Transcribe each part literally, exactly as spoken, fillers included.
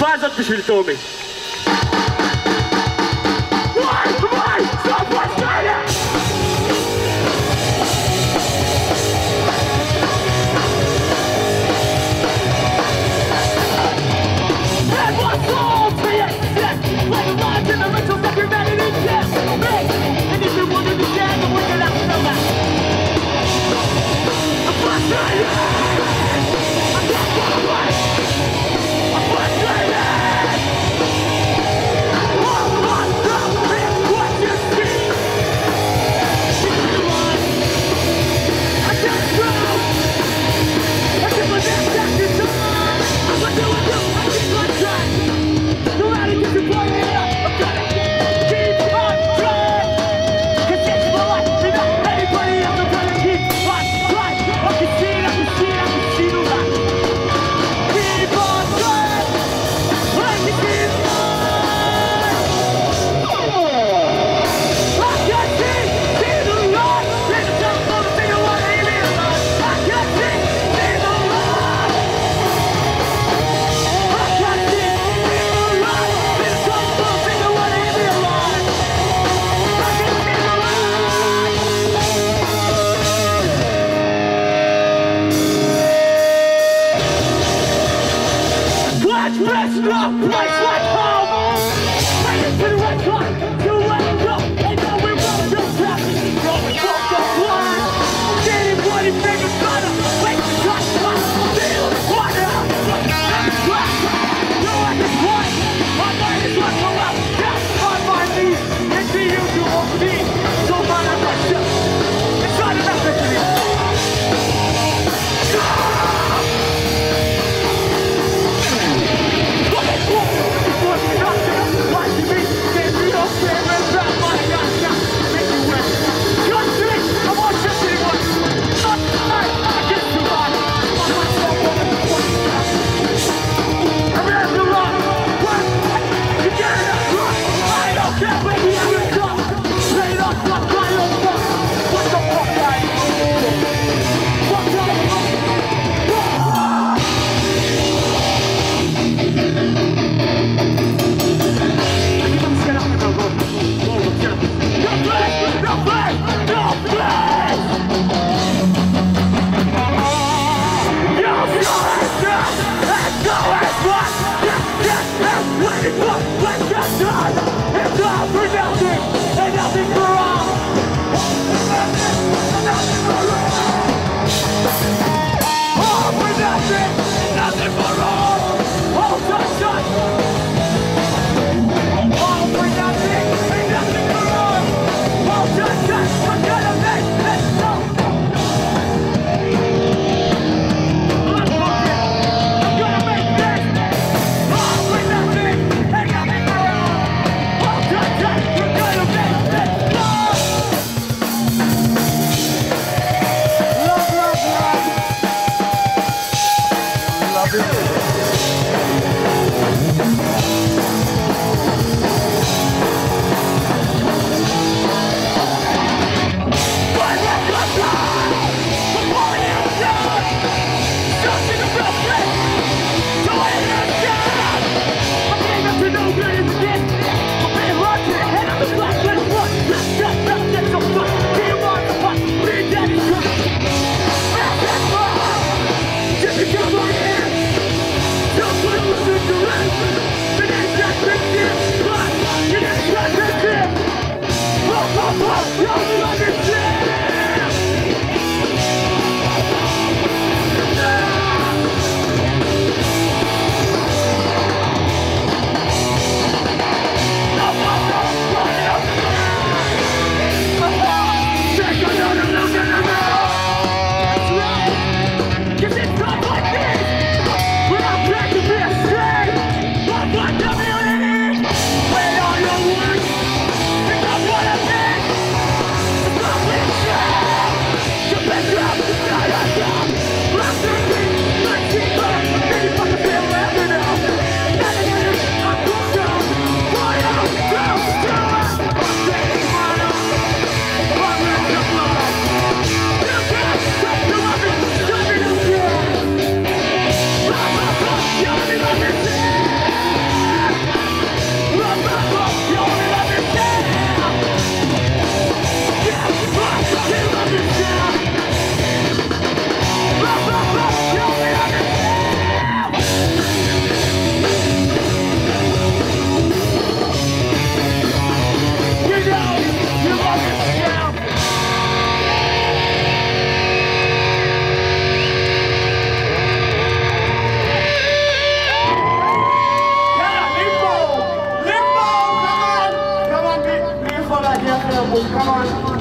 התופעה הזאת בשביל טומי. וואי, וואי, סוף הסרט! And what's all to you? Like a lodge in the rituals that humanity gives me. And if you want to understand, then we're gonna have to know that. I'm frustrated! I'm not gonna wait! I'm frustrated! All I know is what you see. She's the one. I can't grow. I keep my neck back to time. What do I do? I keep my track. No matter if you're playing it up, I'm gonna keep on trying. Cause it's my life, and not anybody else. I'm gonna keep on trying. I can see it, I can see it, I can see the light. Keep on trying. I can see the light. I can see, see the light. There's a telephone, see the one, ain't it alive? I can see, see the light. I can see, see the light. There's a telephone, see the one, ain't it alive? I can see the light. Let's best no place like home. Bring it to the red line, to let it go. And now we won't just stop. Going off the line. Anybody make a gunner? Wait, touch, touch. Feel the water. I'm black. No, I can play. My mind is like a left. Down on my knees. It's the usual me. So mine I'm not sure. It's not enough for me. Fucking cool. Hope, come on.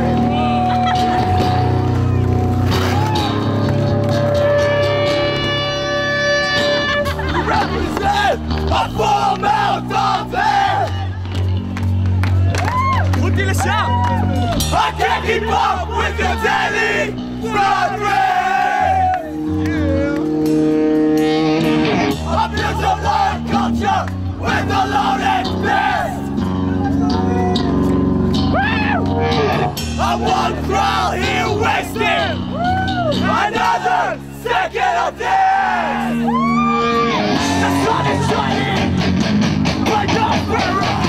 A full amount of air! I can't keep up with the daily blood rate! Abuse of our culture with a loaded fist! I won't crawl here wasting another second of this! The sun is shining like a mirror.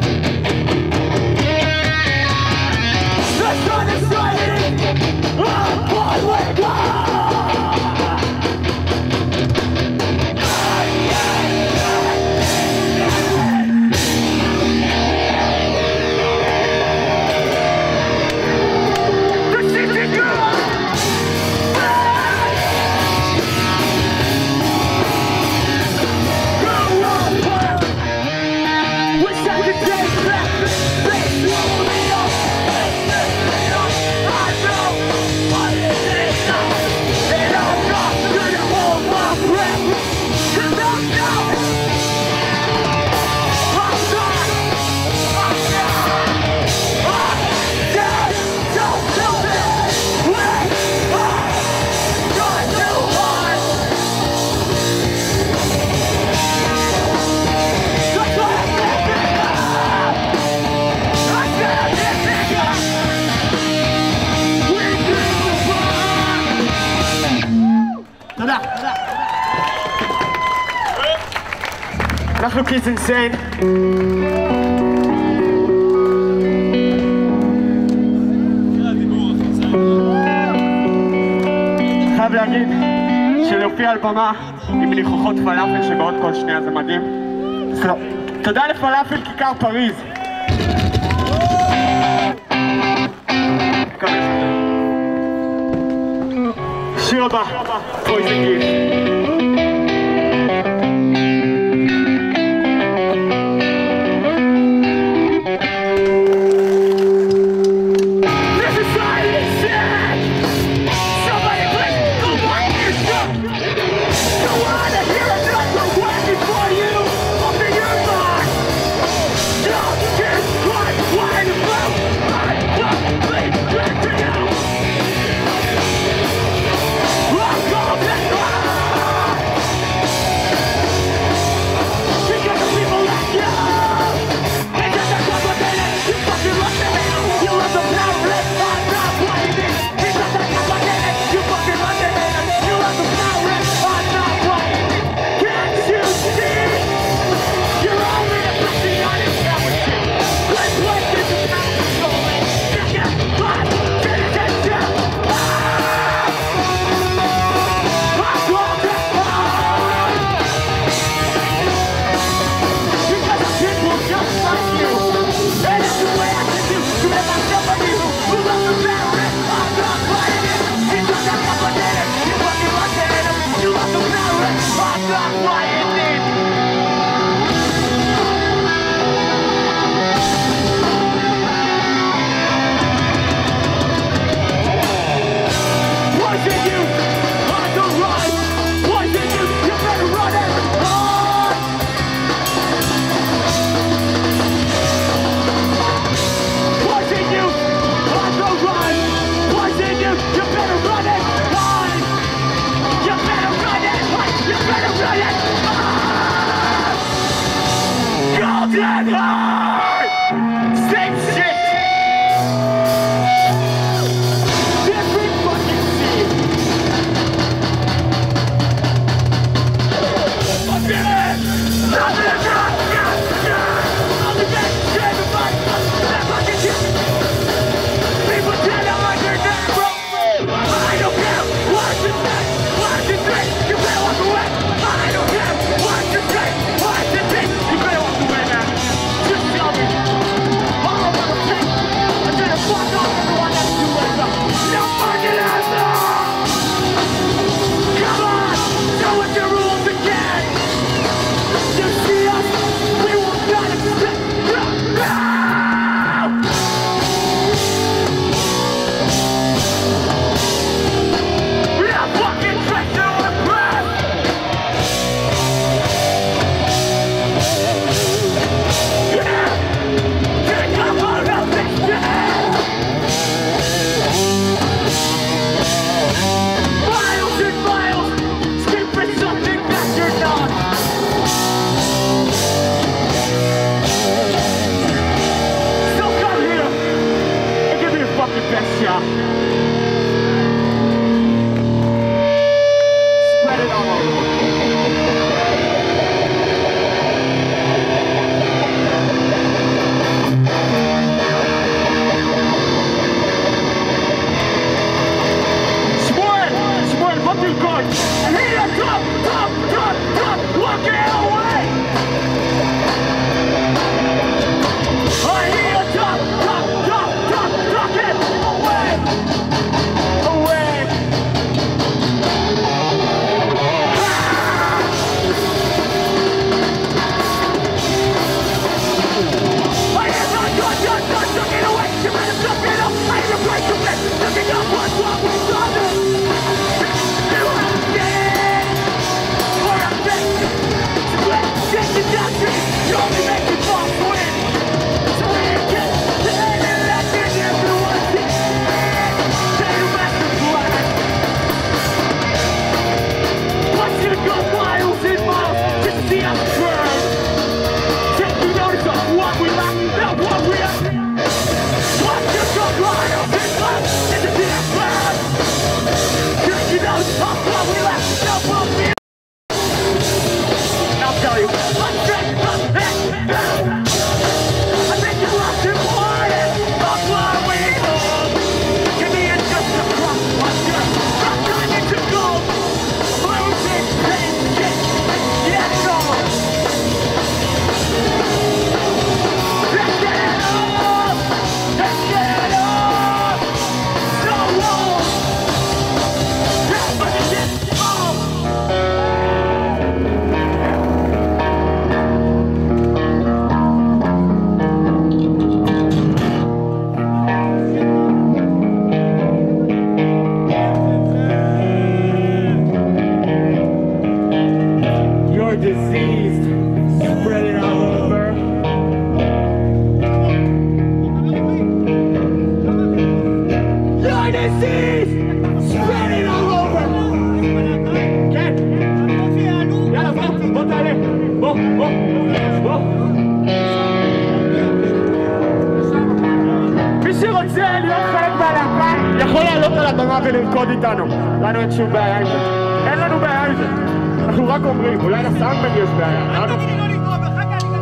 The sun is shining upon my God. The city girl. אנחנו קידס אינסיין. חייב להגיד שלהופיע על במה עם ניחוחות פלאפל שבאות כל שנייה זה מדהים. תודה לפלאפל כיכר פריז. שיר הבא, פויזן גיף. Just ולרקוד איתנו, לנו אין שום בעיה עם זה, אין לנו בעיה עם זה, אנחנו רק אומרים, אולי לסאונדמן יש בעיה, אל תגיד לי לא לקרוא, ואחר כך אני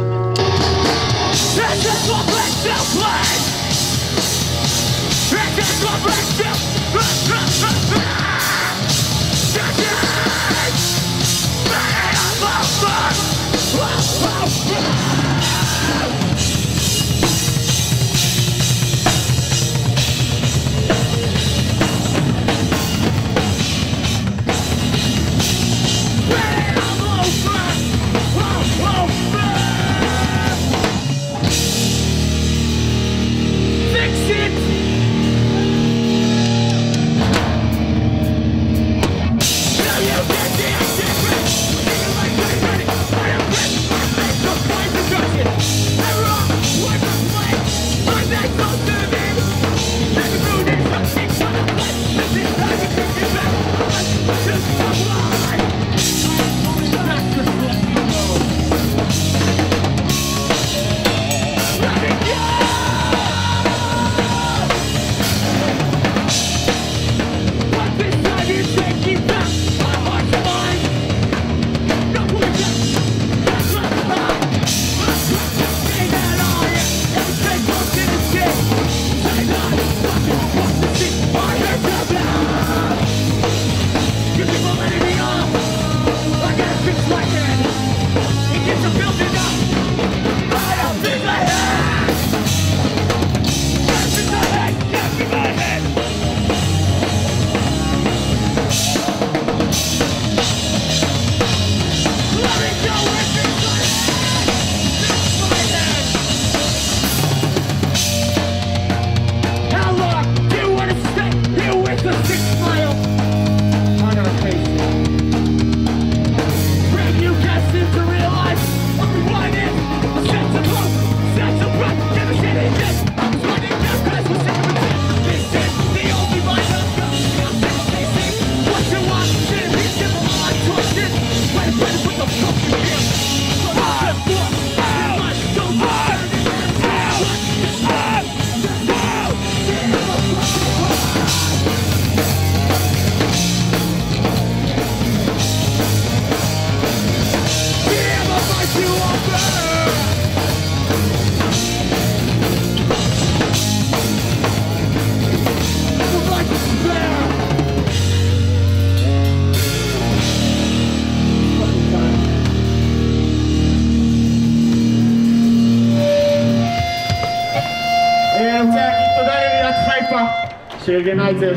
שארגנה את זה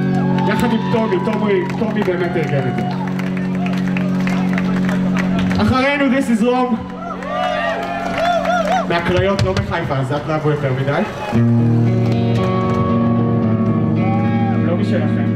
יחד עם טומי, טומי באמת ארגן את זה. אחרינו This is Rome מהקריות, לא מחיפה, אז את לא אבוא יותר מדי. לא משלכם.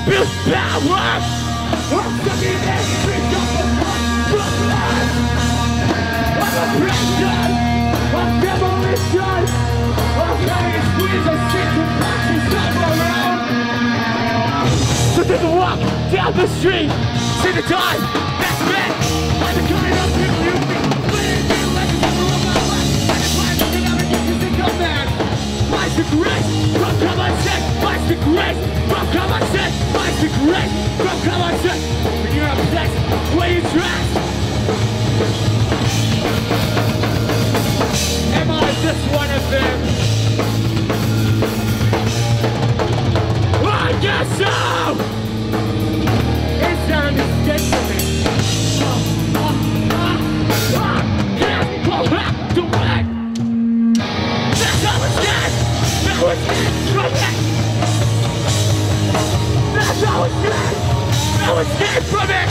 build power. I'm stuck in this street of the blood. I'm a prison of demolition. I'm carrying squeeze of shit to boxes all around. So take a walk down the street, see the time, that's me. I'm coming up here, you think, but it's been like a number of my life. And it's like I'm gonna get you to come back. My secret, from common sense. My secret, from common sense. My secret, from common sense. When you're obsessed, where you trust. Am I just one of them? I guess so! It's not a mistake for me. Oh, oh, oh, oh, can't go back to work. That's how it's dead. Now it's dead from it. That's how it's dead. Now it's dead from it.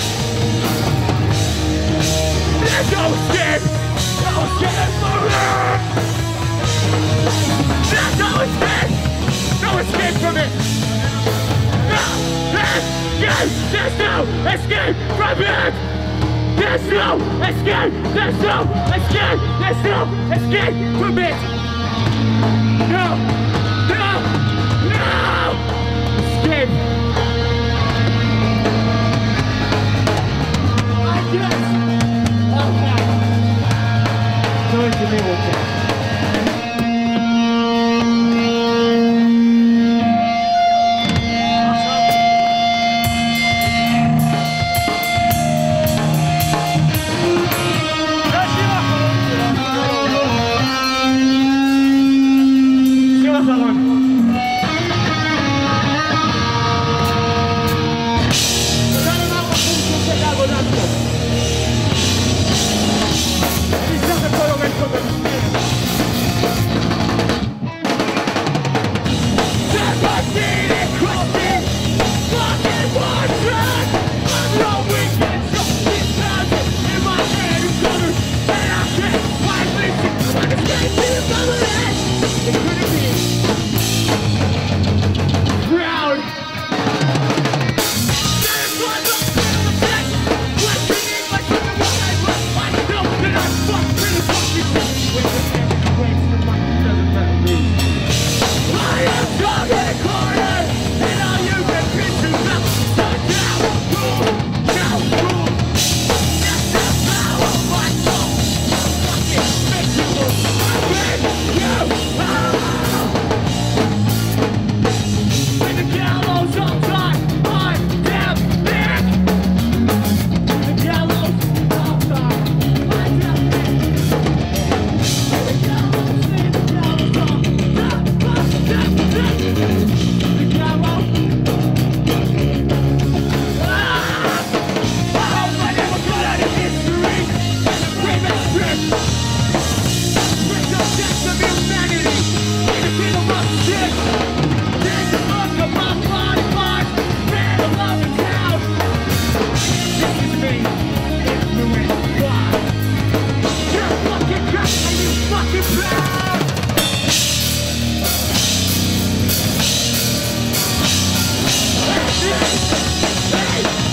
That's how it's dead. Now it's dead from it. That's how it's dead. No escape from it. No escape. There's no escape from it. There's no escape. There's no escape. There's no escape from it. No. No. No. Escape. I guess. Okay. Join to me with that.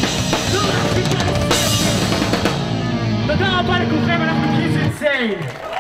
תודה רבה לכולכם, אנחנו קיז אינסane